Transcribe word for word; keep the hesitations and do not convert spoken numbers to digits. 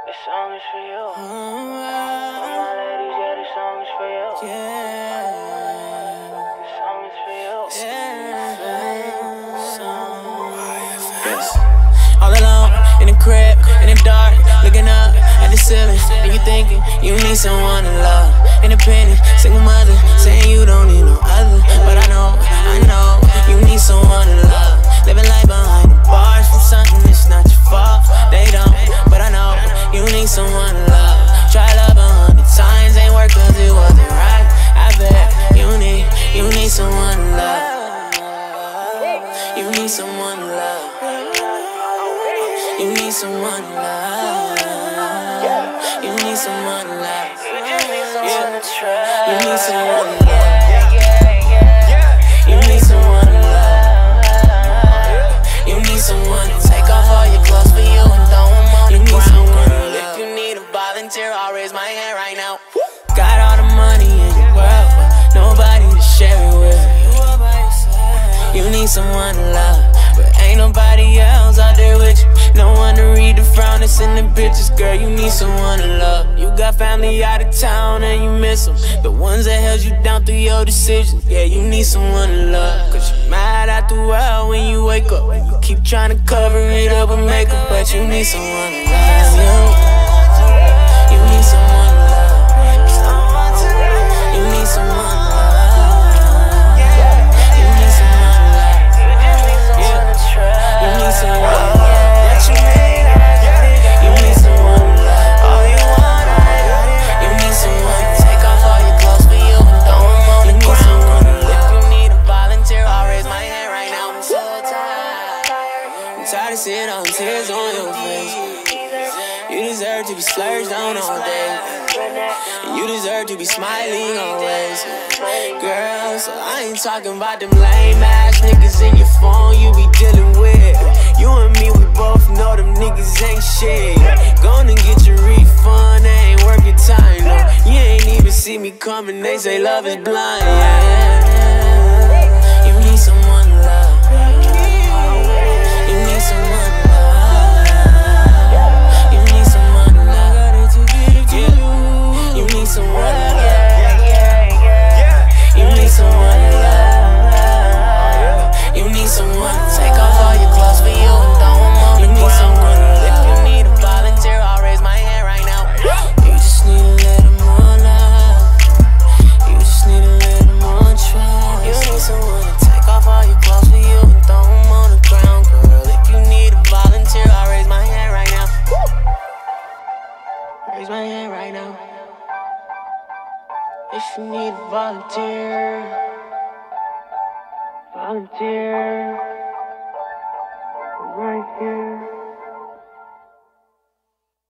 This song is for you. All my ladies, yeah, this song is for you. Yeah. This song is for you. Yes. All alone in the crib, in the dark, looking up at the ceiling, and you thinking you need someone to love. Independent, single mother, saying you don't need no other. But I know, I know, you need someone to love. Living life behind the bars from something that's not your fault. They don't, but I know you need someone to love. Try love a hundred times, ain't work cause it wasn't right. I bet you need, you need someone to love. You need someone to love. You need someone to love. You need someone to love. You need someone to trust. You need someone to love. Yeah, yeah, yeah. You need someone to love. You need someone to take off all your clothes for you and throw them on the ground. If you need a volunteer, I'll raise my hand right now. Got all the money in the world, but nobody to share it with. You need someone to love, but ain't nobody else out there with you. No one to read the frown that's in the pictures, girl. You need someone to love. You got family out of town and you miss them, the ones that held you down through your decisions. Yeah, you need someone to love, cause you're mad at the world when you wake up. You keep trying to cover it up with makeup, but you need someone to love you. You need someone to love. You need someone to love. You need someone to love. What you need, I got it. You need someone to love. All you want, I got it. You need someone to take off all your clothes for you and throw them on the ground. You need someone to love. If you need a volunteer, I'll raise my hand right now. I'm so tired. I'm tired of seeing all them tears on your face. You deserve to be splurged on all day. And you deserve to be smiling always. Girl, so I ain't talking about them lame ass niggas in your phone you be dealing with. You and me, we both know them niggas ain't shit. Gonna get your refund, they ain't worth your time, no. You ain't even see me coming, they say love is blind, yeah. You need someone to love. You need someone to love. You need someone to love. You need someone to love. You need someone to love. You need someone to take off all your clothes for you and throw them on the ground. If you need a volunteer, I'll raise my hand right now. You just need a little more love. You just need a little more trust. You need someone to take off all your clothes for you and throw them on the ground, girl. If you need a volunteer, I'll raise my hand right now. Raise my hand right now. If you need a volunteer, volunteer, I'm right here.